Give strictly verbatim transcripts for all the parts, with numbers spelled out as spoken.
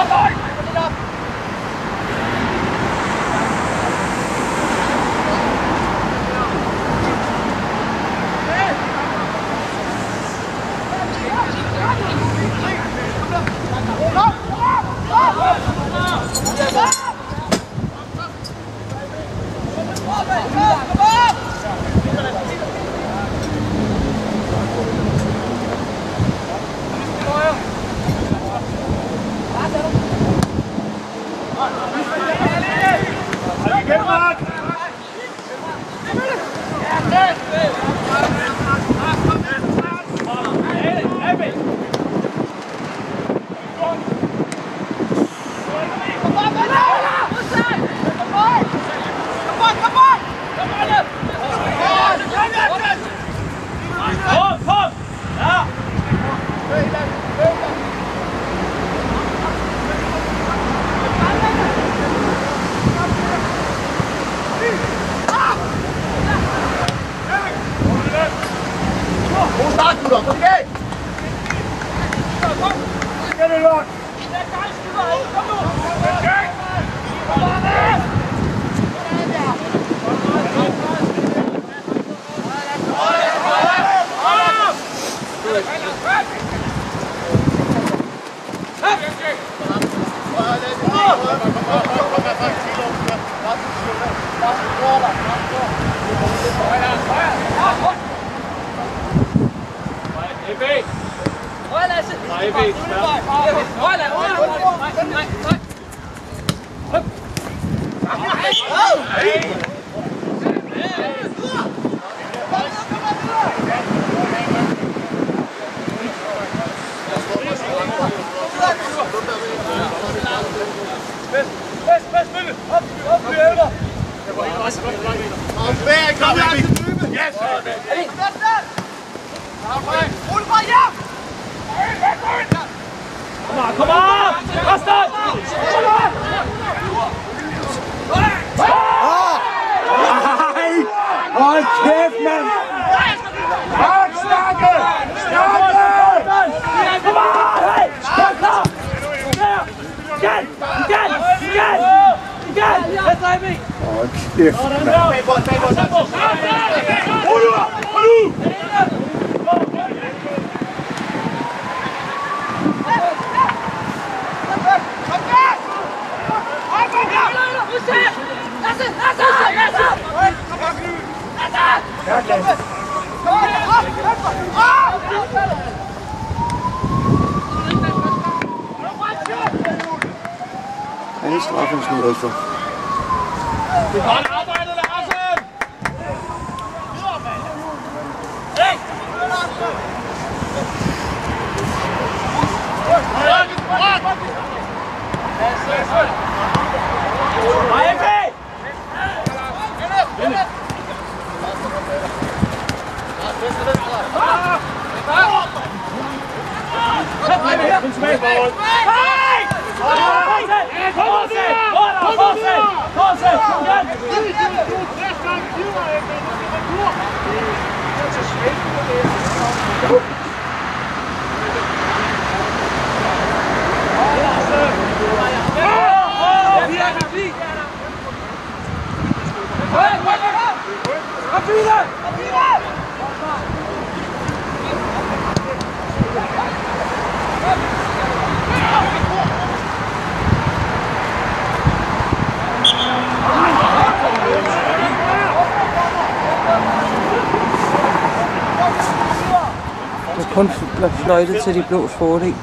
Han er straffen sådan efter. Det er godt arbejdet, Larsen! Hey! Det er kun fløjtet til de blås fordel.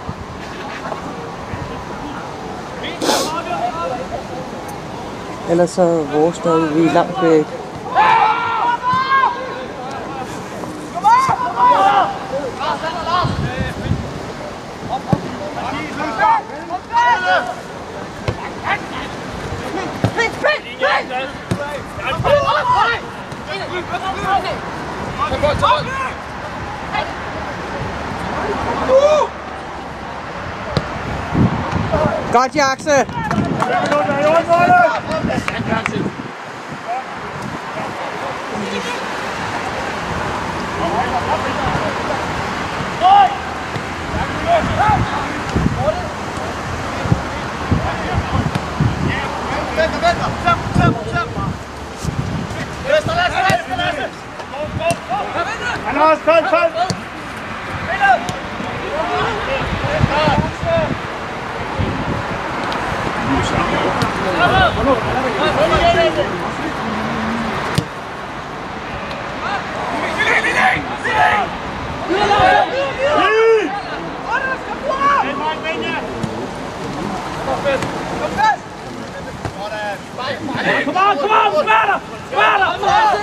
Ellers så er vores stadig, vi er langt væk. Godt, Jakse! Kom on, kom on, smatter! Smatter!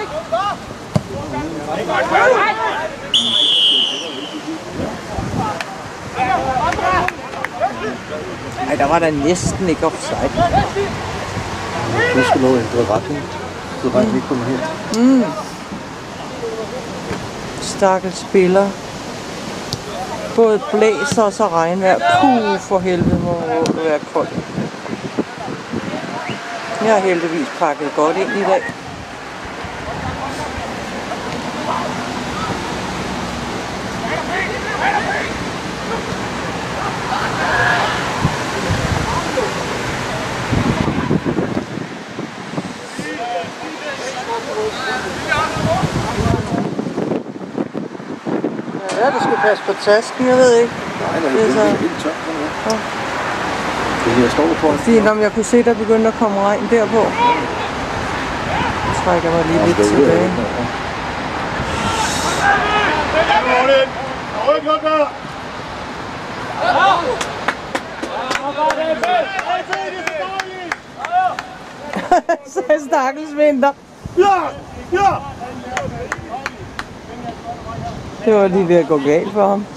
Ej, der var der næsten ikke offside. Nu skal noget ændre retning, så regnen ikke kommer hen. Mm. Stakkels spiller. Både blæser og så regnvejr. Puh, for helvede må det være koldt. Jeg har heldigvis pakket godt ind i dag. Ja, du skal passe på tasken, jeg ved ikke. Nej, nej, det er så helt tørt. Ja. Det her står på. Fint, om jeg kunne se, der begyndte at komme regn derpå. Jeg trækker mig lige lidt tilbage. Så stakkels vinter. Ja! Ja! Det var lige ved at gå galt for ham.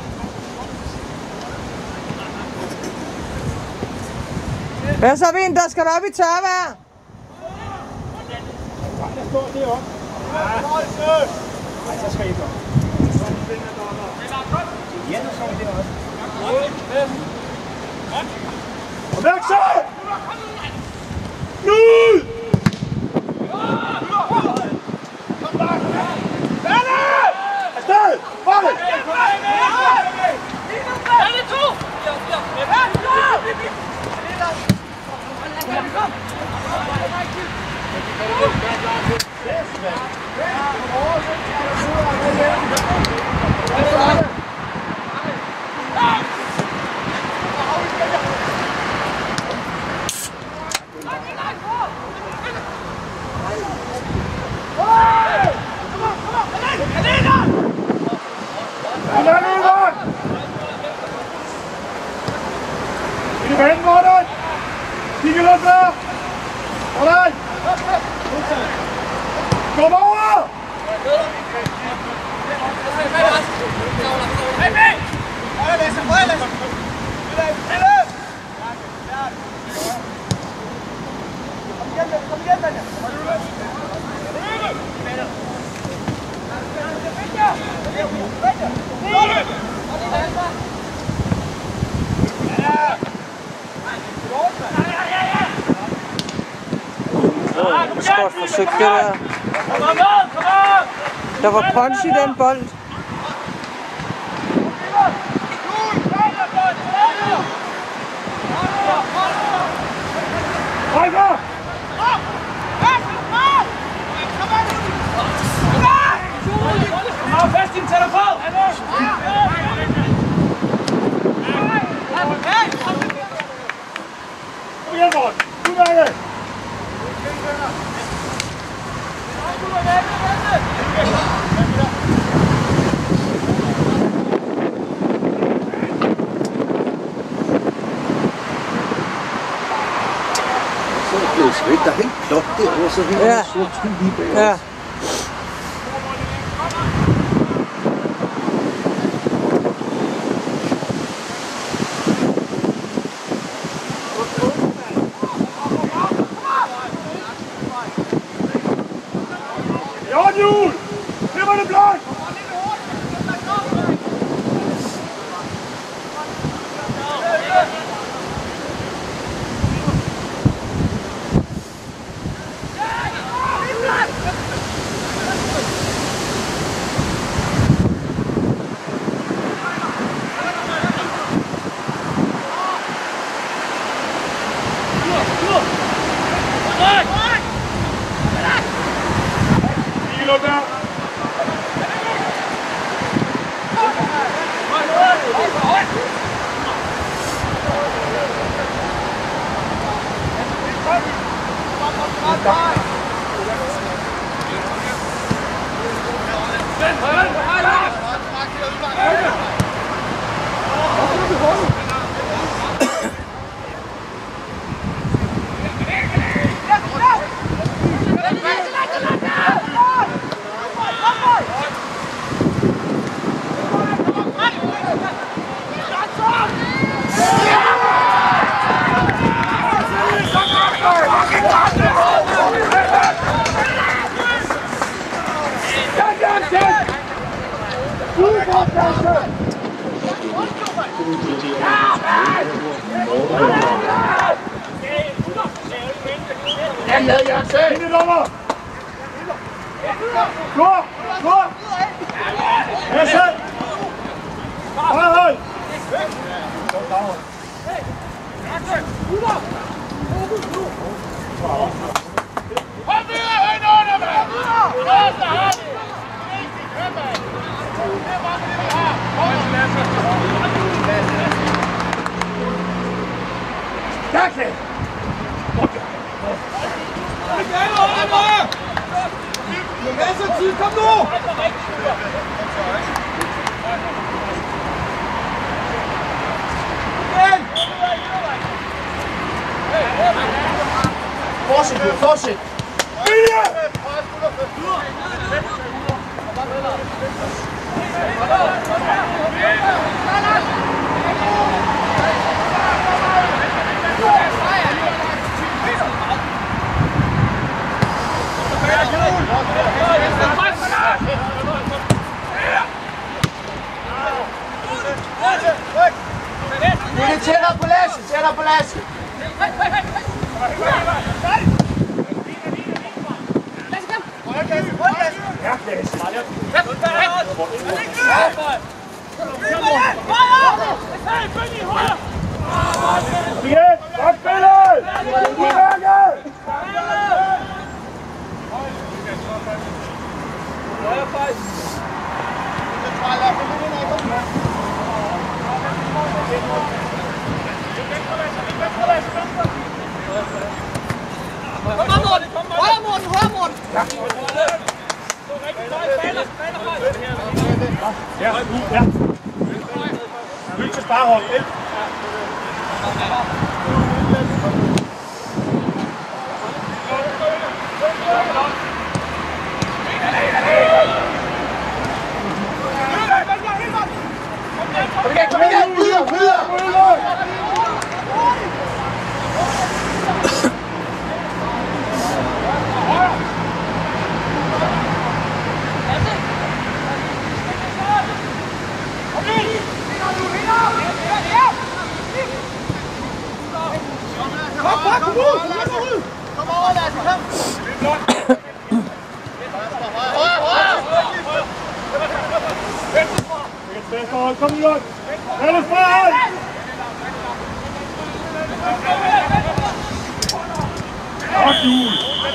Hvad så, vinter? Skal du op i tørvejr? Nej, så skal I gå. Ja, nu står det også. Og væk så! Nu! Kom bare! Berne! Afsted! Bare! Berne to! Kom over! Godt forsøgt det der. Der var punch i den bold. Kom fast din telefon! Kom igen, Morten! Du er det! Så er det blevet svært. Der er helt plot derovre, så hænger Ja. der sort sky lige bag Ja. os. Jørgen Juhl! Det var det blot! Luk der! Fortsæt, fortsæt! Lidt tættere på Lasse, tættere på Lasse. Igen! Godt spillet! Udmærket! Højre Morten, højre Morten! Ja, ja. Lyt til sparehold. Kom igen, kom igen! Videre, videre! Kom, kom, kom ud! Kom over, Lasse, kom! Højre, højre! Kom nu, Jørgen! Alles frem! Godt, Jul!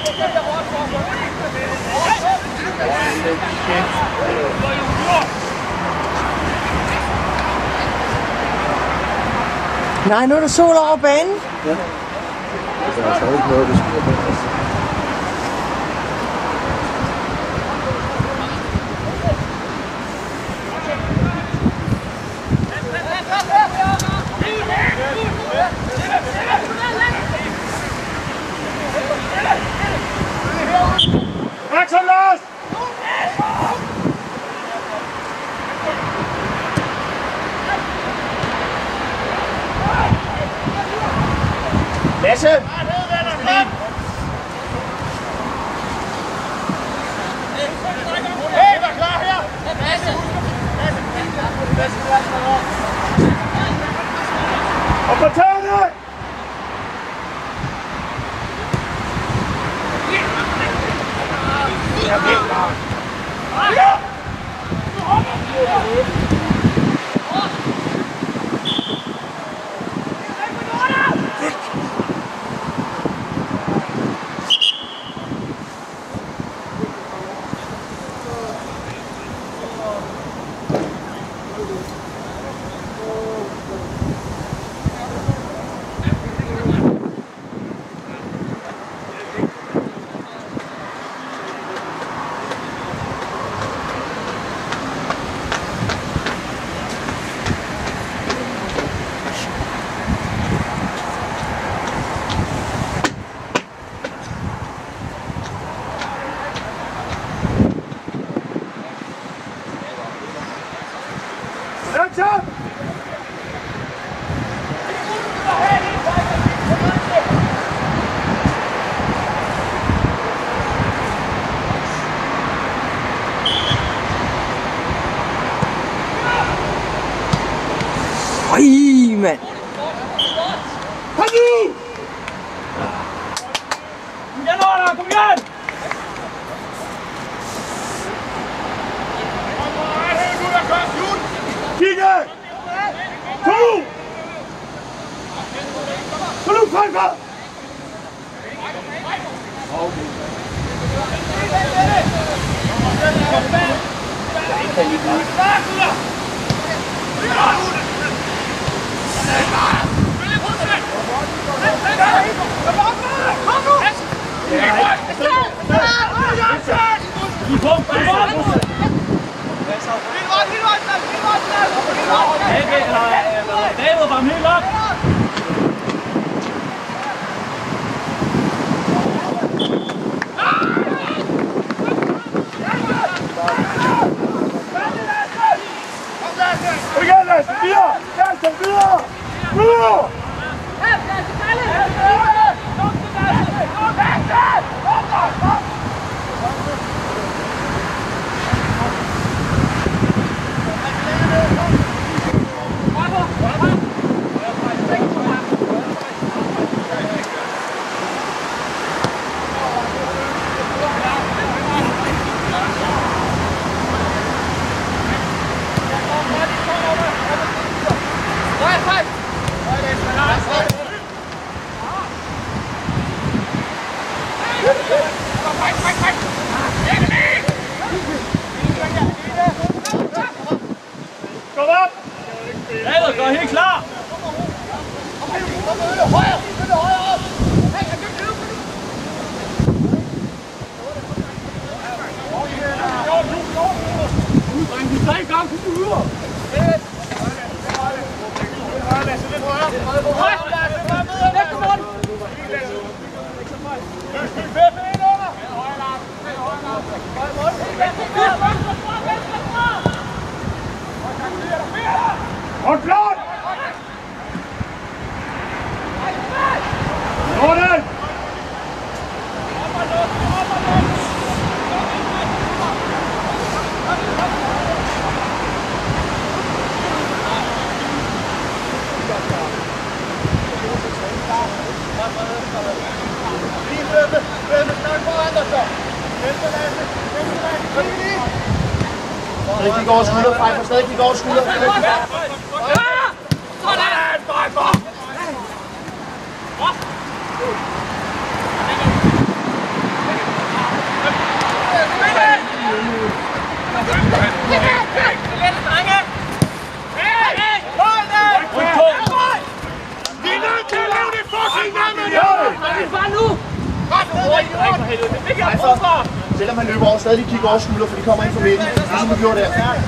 Nej, nu er der sol over banen. Ja. Der er altså ikke noget, der sker på os. Axel, Lars! Lasse! Hey, vær klar her! Og på tæerne! Franker! David, varm helt op! Igen, Lasse! Videre! Lasse, videre! Videre! Kom op! David, gør helt klar! Tre gange på uger! Og klart! Sådan! Stadig kigge over skulder, Pfeiffer. Stadig kigge over skulder. Sådan, Pfeiffer! Selvom han løber over, stadig kigge over skulder, for de kommer ind for midten, ligesom vi gjorde der.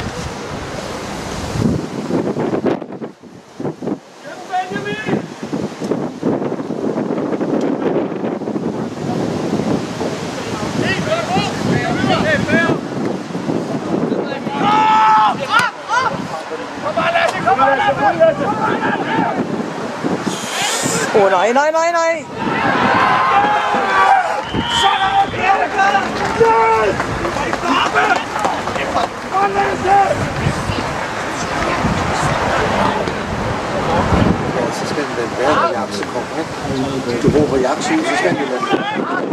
Åh, oh, nej, nej, nej, nej! Ja, så skal den være, når Jaks kommer, ikke? Du råber Jaks ud, så skal den være.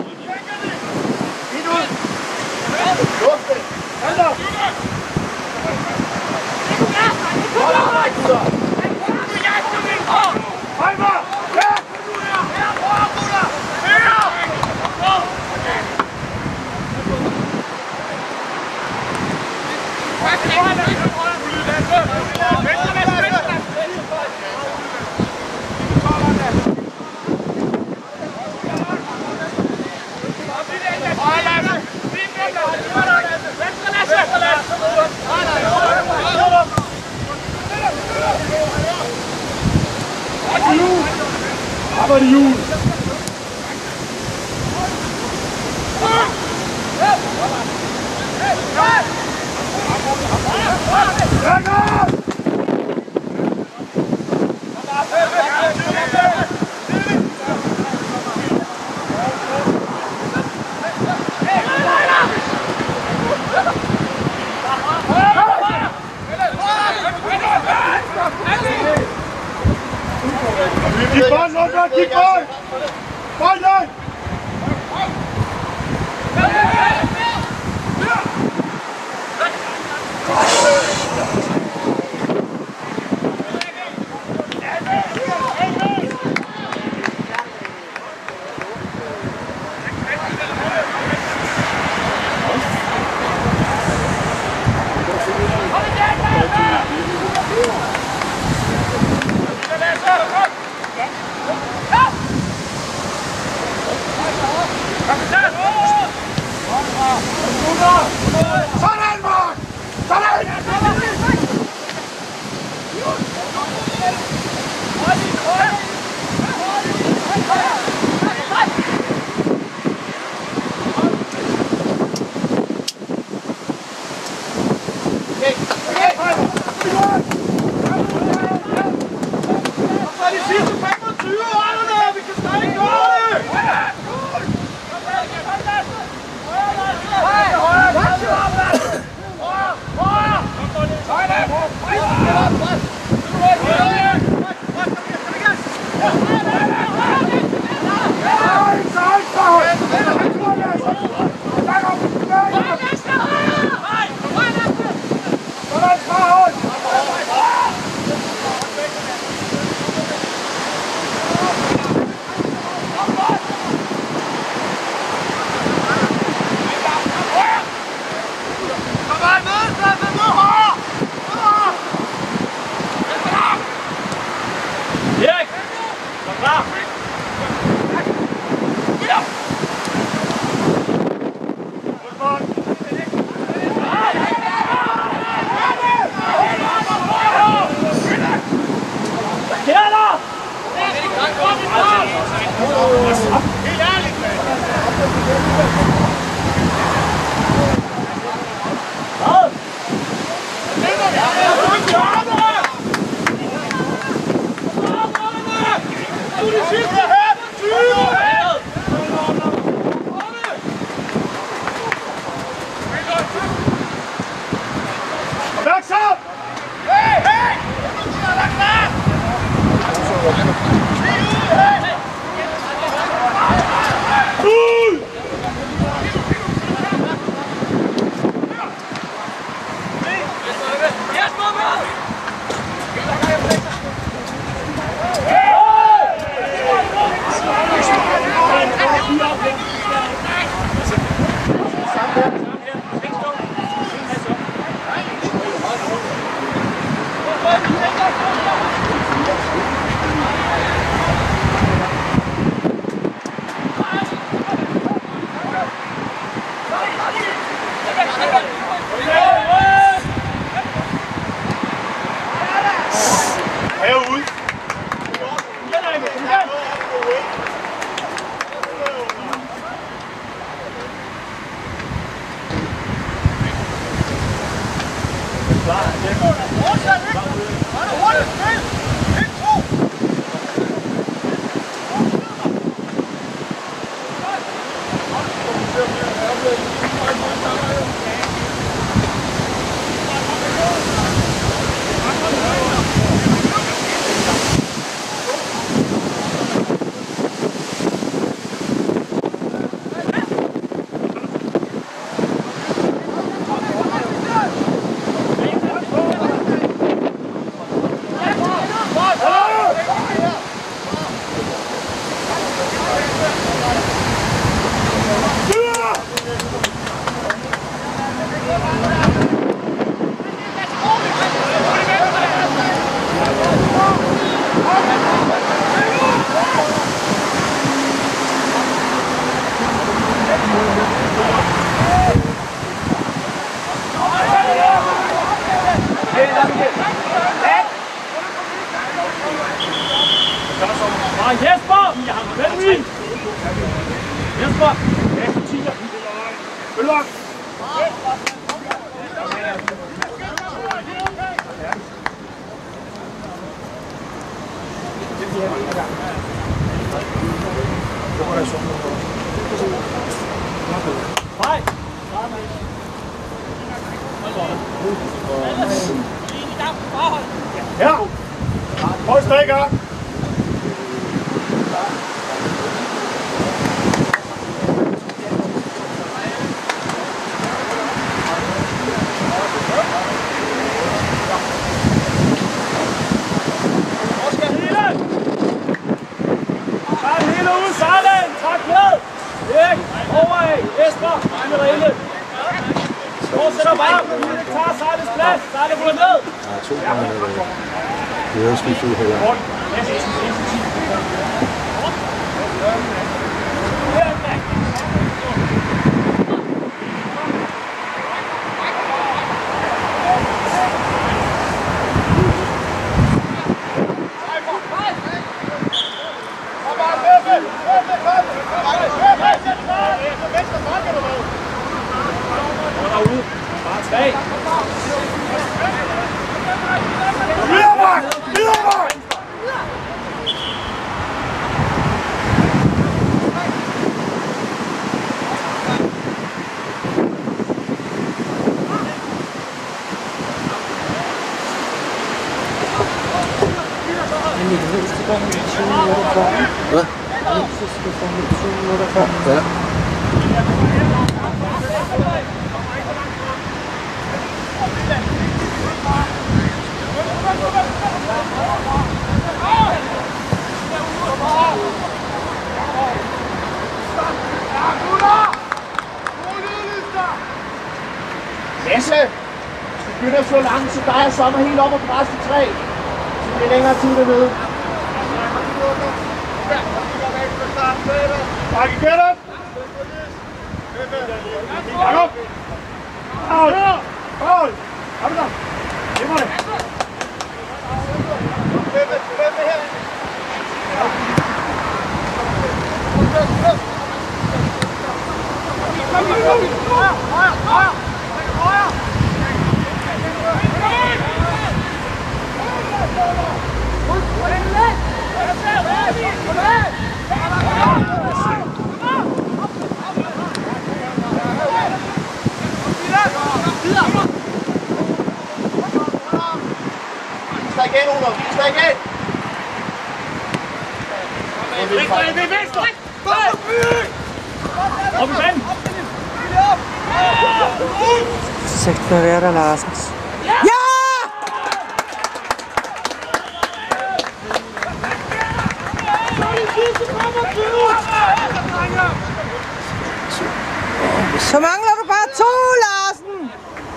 Arbejde hjul! Keep on, Logan, keep on! Find it! Sådan, Mark! Sådan! Jesper! Vend ud! Jesper! Jesper, tiger! Følg op! Hej! Ja! Hold stikker! Fortsætter bare. Vi tager Sejlets plads. Sejlet ruller ned. Der er to gange det er skift ud her. Her. Videremark! Videremark! Hvad? Ja. Lasse! Du begynder at slå langt, så drejer sommer helt op og på resten træ. Så bliver længere tid dernede. Bakke gætter! Jakob! Hold! Hold! Kom så! Giv mig det! Vis dig igen, Olof! Vis dig igen! Det er venstre! Op i banen! Sektor Werder Larsens. Ja! Så mangler du bare to, Larsen!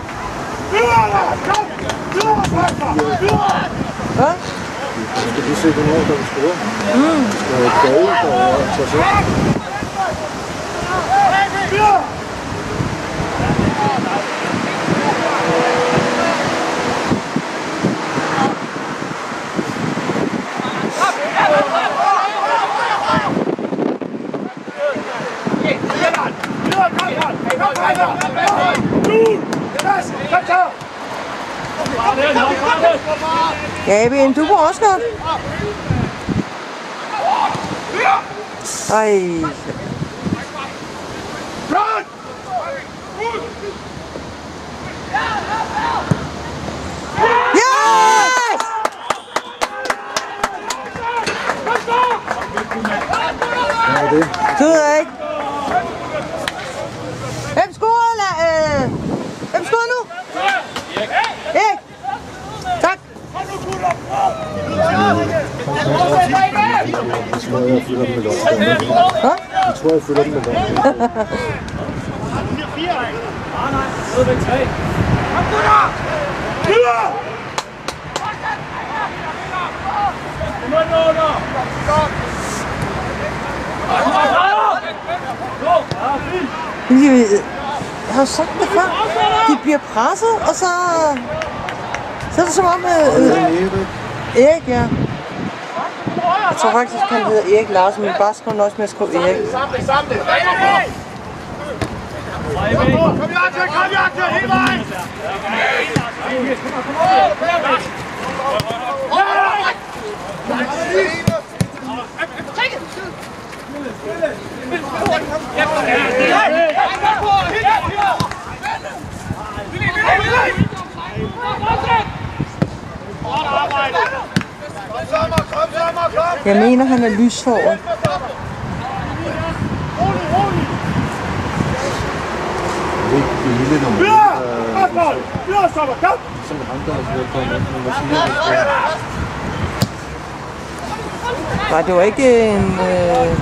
Hvad? Skal du se, hvornår der vil score? Mm. Skal have et gade, der tager sig. Gabi, du må også godt. Ej. Yes! Hvad er det? Det ved jeg ikke. Hvem scorede, eller? Øh, hvem scorede nu? Erik. Tak. Jeg tror, jeg fylder den med løg. Hvad? Jeg tror, jeg fylder den med løg. Nej, nej. Nødvendig tre. Kom, gutter! Videre! Kom ind under! Jeg har jo sagt det før. De bliver presset, og så... Så er det som om... Øh, Erik, ja. Jeg tror faktisk, at han hedder Erik Larsen, men bare skriver også med at skrive Erik. Samle, samle! Kom Jørgen, kom Jørgen, hele vejen! Jeg mener, han er lyshåret. Det er ikke lille nummer. Videre! Videre, stopper! Kom! Som ham, der er ved at komme ind. Man må sige, Nej, det var ikke en... Øh...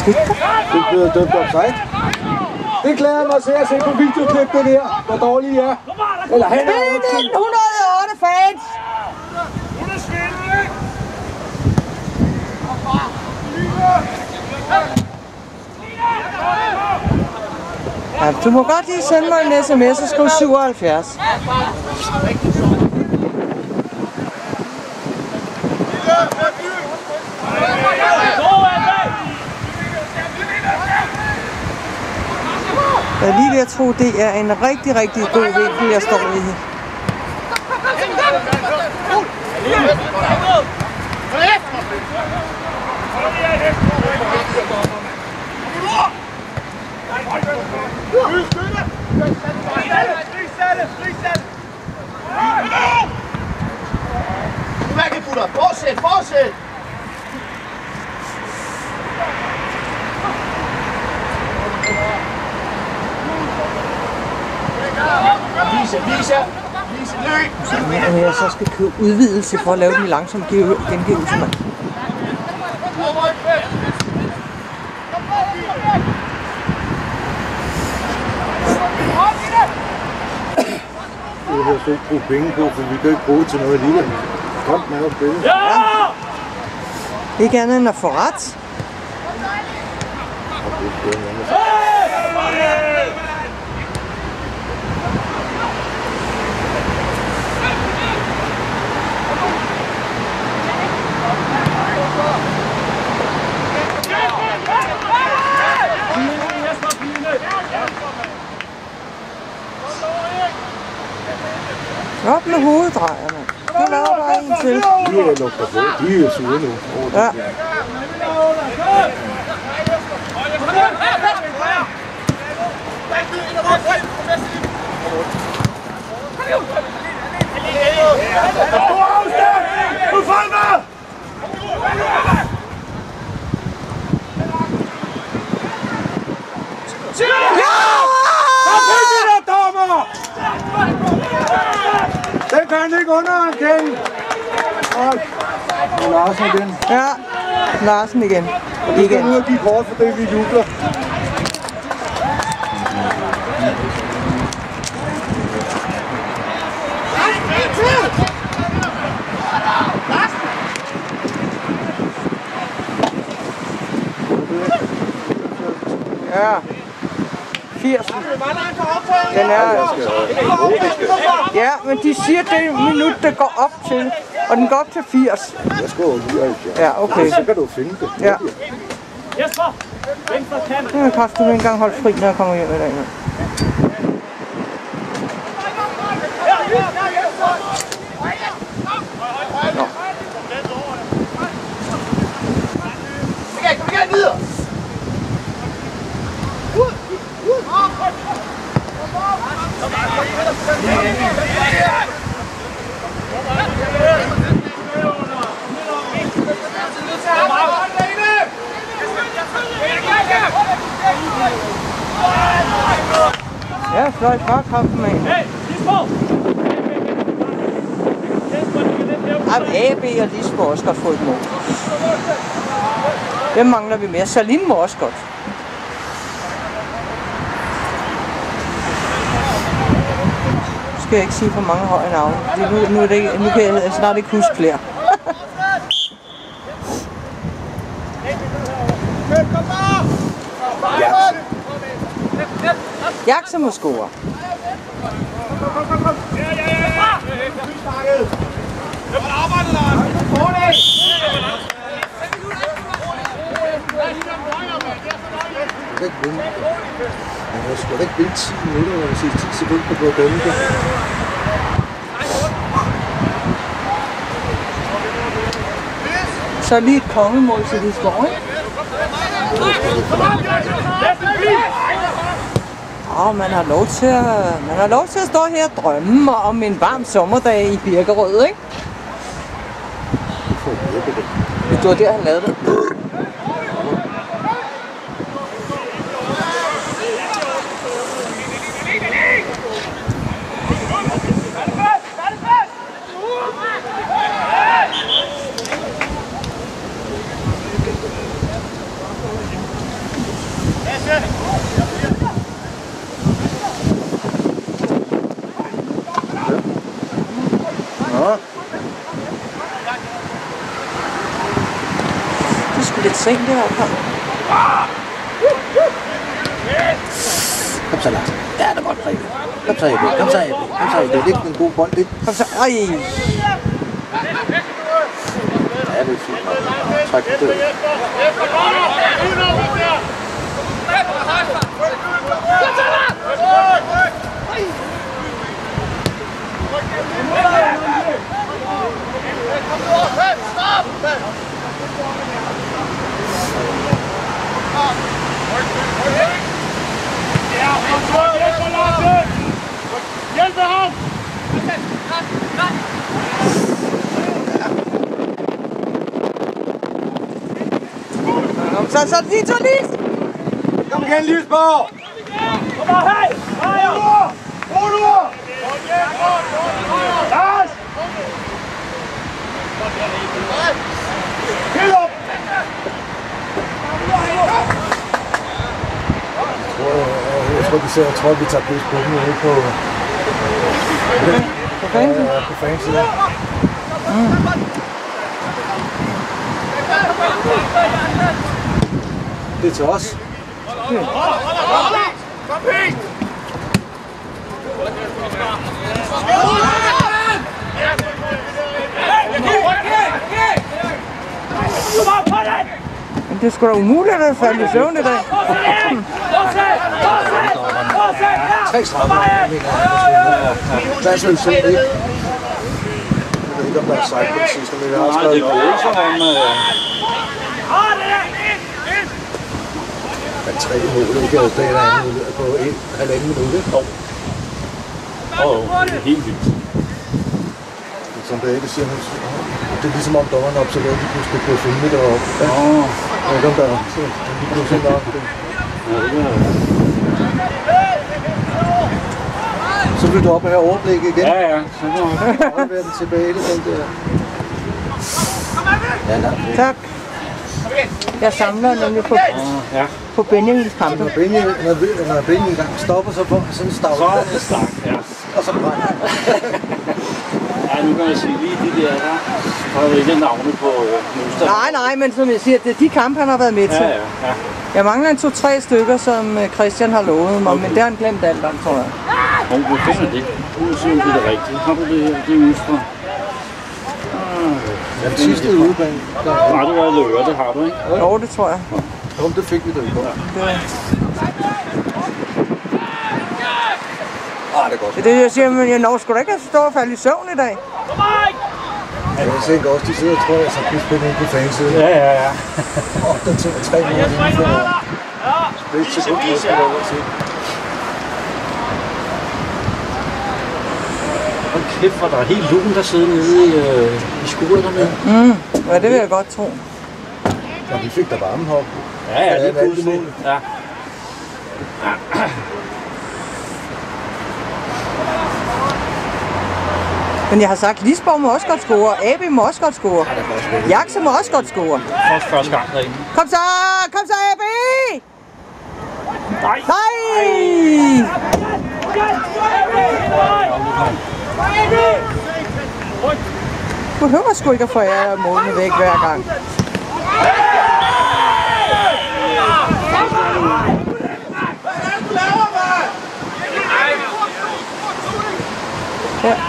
skete der? Det er blevet dømt offside. Det glæder mig at se at se på videoklip, det der. Hvor dårligt I er. Eller han er nitten hundrede og otte fans! Ja, du må godt lige sende mig en sms og skrive syvoghalvfjerds. Jeg er lige ved at tro, det er en rigtig, rigtig god vinkel, jeg står i her. Fortsæt, fortsæt! Vise, vise, vise, løb! Om jeg så skal købe udvidelse for at lave den langsomme gengivelse, mand. Det har jeg ikke brugt penge på, for vi kan ikke bruge det til noget alligevel. Kom med at spille. Ja! Ikke andet end at få ret. Op med hoveddrejerne. Så laver der en til. De er lukket på. De er sure nu. Ja. Den kan han ikke underkende. Og Larsen igen. Ja, Larsen igen. Vi skal ud og give kort for det, vi jubler. Ja. firs. Den er... Ja, men de siger, det er en minut, der går op til. Og den går op til firs. Jeg skal jo nioghalvfjerds. Ja, okay. Så kan du finde det. Ja. Nu har jeg ikke engang holdt fri, når jeg kommer hjem i dag. Nå. Kom igen, videre! Ja, fløjt bare kampen med. A B og Lisbo også godt få et mål. Hvem mangler vi mere? Salim må også godt. Nu skal jeg ikke sige for mange høje navne. Nu, nu, er det ikke, nu kan jeg snart ikke huske flere. Jakse må score. Jeg kan ikke vinde. Jeg skal ikke vinde ti minutter, når vi siger ti sekunder på at dømme det. Så lige et kongemål til det står, ikke? Åh, man har lov til at, man har lov til at stå her og drømme om en varm sommerdag i Birkerød, ikke? Det var der, han lavede det. Det er sgu lidt sent det her kamp. Kom så, Lars. Ja, det er godt, Preben. Kom så, Ebbe. Kom så, Ebbe. Kom så, Ebbe. Det er ikke en god bold, det. Kom så. Ej. Ja, det er fint nok. Træk på det. Hjælp ham! Kom så, så lige to lige. Kom igen, Lysborg! Kom her, hej! Hej! Ro nu! Lars! Helt op! Jeg tror, vi ser, jeg tror, vi tager plus på den ude på... På fansiden? Ja, på fansiden. Mm. Det er til os. Kom hit! Men det er sgu da umuligt at falde i søvn i dag. Tre straffer, mener jeg. Der er sådan set ikke. Jeg ved ikke, om der er sejt på det sidste, men jeg har skrevet... Nej, det er jo som om... Men tre mål, ikke? Det er på en halvanden minut, ikke? Jo. Åh, det er helt vildt. Som det ikke siger, det er ligesom om dommeren observerer, de pludselig blev filmet deroppe. Ja. Åh. Jeg ved ikke, om der er. Så de blev filmet op. Ja, det er... Så vil du op og have overblik igen. Ja, ja. Så må jeg holde den tilbage, den der. Ja, nej. Tak. Jeg samler nemlig på, ja. på Benjamins kampe. Når Benjamin, når, når Benjamin engang stopper, så får sådan en stavl. Så er det start, ja. Og så brænder. Ja, nu kan jeg sige lige de der, der har vi ikke navne på øh, modstand. Nej, nej, men som jeg siger, det er de kampe, han har været med til. Ja, ja, ja. Jeg mangler en to-tre stykker, som Christian har lovet mig, okay. Men det har han glemt alt om, tror jeg. Om du finder det, uanset om det er rigtigt. Har du det her, det er udefra? Ja, den sidste udebane. Nej, det var løber, det har du, ikke? Jo, det tror jeg. Jo, det fik vi da i går. Ah, det er godt. Det er det, jeg siger, men jeg når sgu da ikke at stå og falde i søvn i dag. Jeg tænker også, de sidder og tror, jeg så pludselig på den på fansiden. Ja, ja, ja. Og den til tre måneder inden for split sekund, jeg skal over til. Hold kæft, hvor der er helt lugen, der sidder nede i, øh, i skolen med. Mm, ja, det vil jeg godt tro. Ja, vi fik da varmehop. Ja, ja, det er pludselig. Ja. Men jeg har sagt, Lisborg må også godt score, Abi må også godt score, Jakse må også godt score. Først første gang derinde. Kom så, kom så, Abi! Nej! Nej! Du behøver sgu ikke at forære målene væk hver gang. Ja.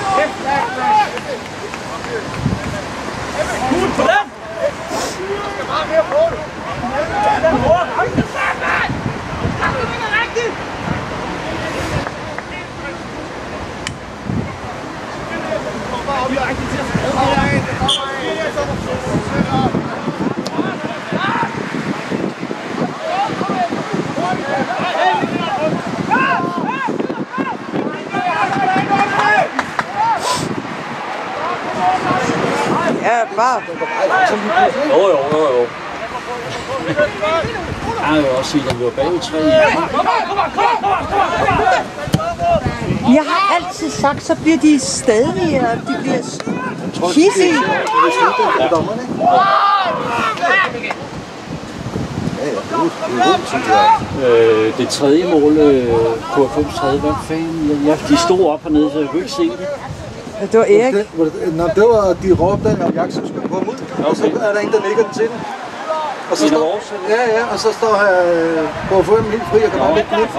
Ja, bare. Jo, jo, jo, jo. Jeg vil også sige, at den var bagud tre. Jeg har altid sagt, så bliver de stadig, de bliver hissige. Øh, det tredje mål, øh, K F M's tredje, hvad fanden? Ja, de stod op hernede, så jeg kunne ikke se det. Det var Erik. Nå, det var, de råbte, at Jackson skulle komme ud, okay. Og så er der en, der ligger den til den. Og så står, ja, ja, og så står her øh, på at få dem helt fri, og kan bare lægge den lidt.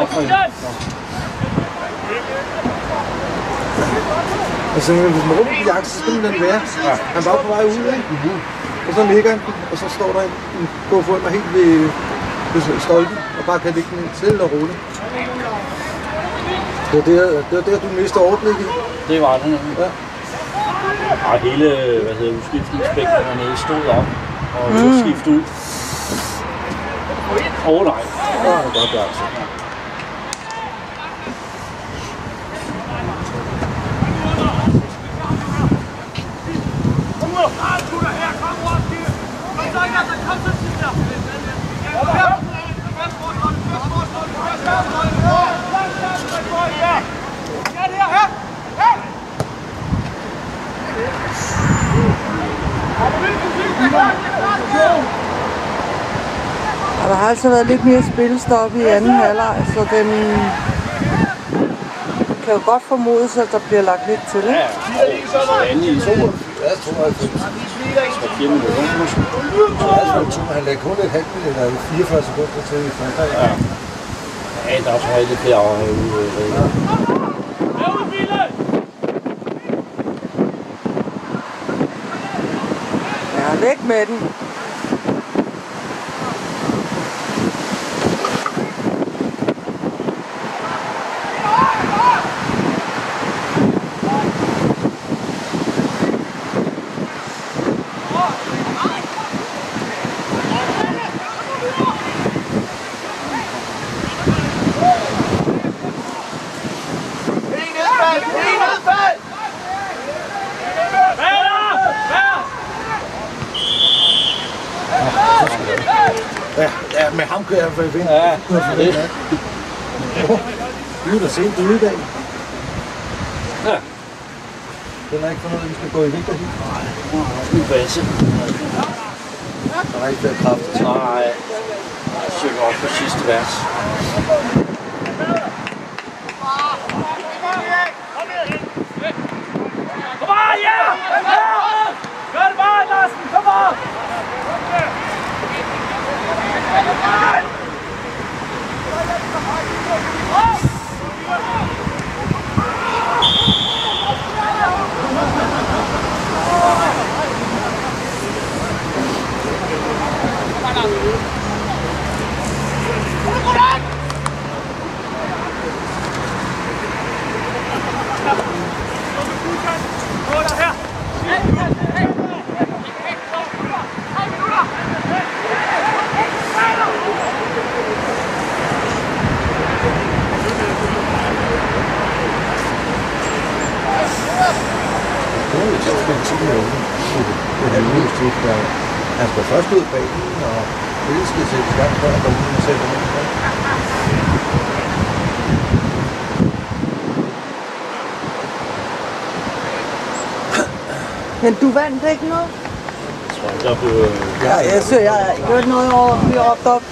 Og så hvis man råber på Jackson, så skal den være. Han var på vej ud, ikke? Og så ligger han, og så står der en, en på at få mig helt ved, ved stolpen, og bare kan lægge den stille og roligt. Det var der, det var der du mistede overblikket. Det var det nemlig. Ja. Og hele, hvad hedder udskiftningsspækken hernede stod op og mm. skiftet ud. Åh oh, nej. Ja, det er godt, det er altså. Kom nu! Kom nu her, kom nu! Kom så ikke, altså, kom så tit der! Og der har altså været lidt mere spillestop i anden halvleg, så den kan jo godt formodes, at der bliver lagt lidt til. Ja, ja. Endelig i tooghalvfems. Ja, tooghalvfems. Så fire minutter måske. Så han lagde kun et halvt minut, eller fireogfyrre sekunder til i første. Ja. Ja, der er så rigtig flere over herude. Ja, væk med den. Ja, ja, med ham kan jeg i hvert fald finde. Ja, det. Nu er der sent ude i dag. Ja. Den er ikke for noget, vi skal gå i vinter hit. Nej, nu er basse. Der er ikke flere kraft. Nej, jeg søger op på sidste vers. Kom on, ja! Gør det bare, Larsen! Kom on! Han skal først ud bag den, og det skal sætte i gang, før han går ud og sætter den. Men du vandt ikke noget? Jeg tror ikke, der blev... Ja, jeg synes, jeg har ikke hørt noget over at blive råbt op.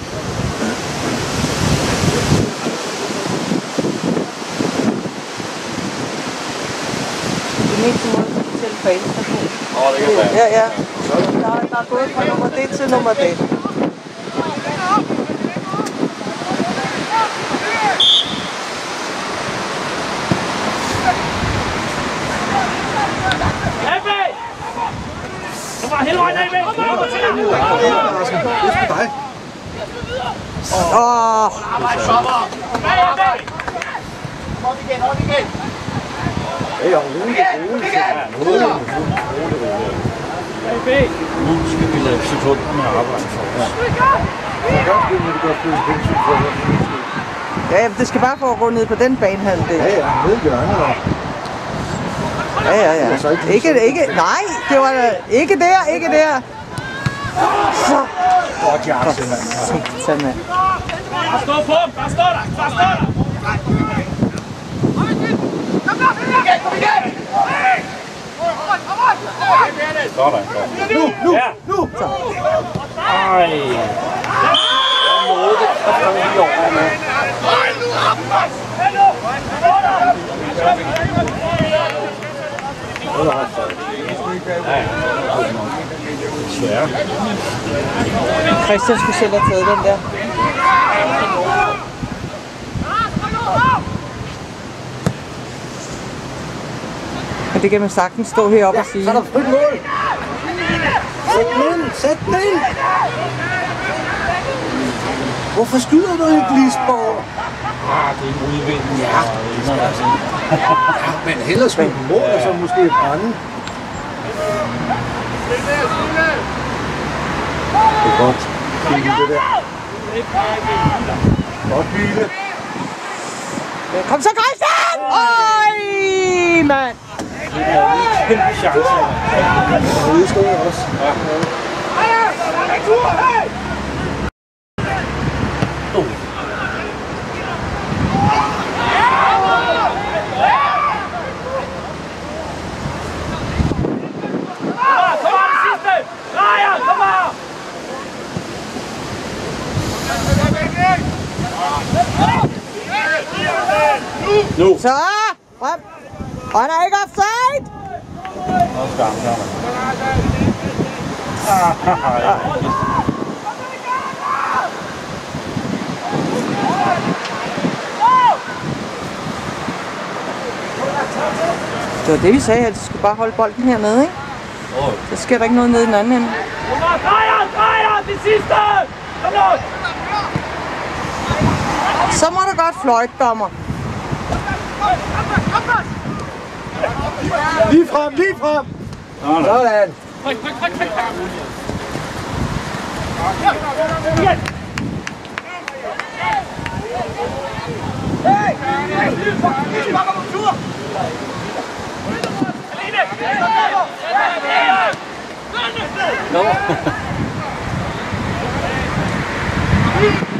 Det er mest måde til fans. Åh, det kan være. Ja, ja. Der, der er gået fra nummer det til nummer det. Kom bare hele vejen af, væk! Kom over til dig! Det er sgu dig. Åh! Op igen, op igen! Ja, ja, roligt, roligt. Roligt, roligt. Nu skal vi lade sekunder med arbejde for os. Ja, det skal bare foregå ned på den banehalvdel. Ja, ja, ned i hjørnet. Ja, ja, ja. Ikke, ikke, nej, det var ikke der, ikke der. Så. Godt, Jackson, mand. Sådan, mand. Bare stå på dem! Bare stå der! Bare stå der! Kom igen! Sådan, Nu, nu, ja. nu! Ej. Jeg nåede det. Der får vi over med. Ja, ja. Svære. Christian skulle selv have taget den der. Men det kan man sagtens stå heroppe Ja, og sige. så er der frit mål. Sæt den ind, sæt den ind. Hvorfor skyder du ikke, Lisborg? Ah, det er en udvind. Ja. Ja, men hellere skyde den mål, og så måske brænde. Det er godt. Det er det der. Godt hvile. Kom så, Christian! Øj, mand! Det er en kæmpe chance. Og ude stod jeg også. Ja. Oh. Nu. Så! Frem! Og han er ikke offside! Nå, skam, så. Ah, ja. Det var det, vi sagde, at de skulle bare holde bolden hernede, ikke? Oh. Så sker der ikke noget nede i den anden ende. Drejer, drejer, det sidste! Kom nu! Så må du godt fløjte, dommer. Lige frem, lige frem! Sådan! Tryk, tryk, tryk, tryk! Hey! Nå.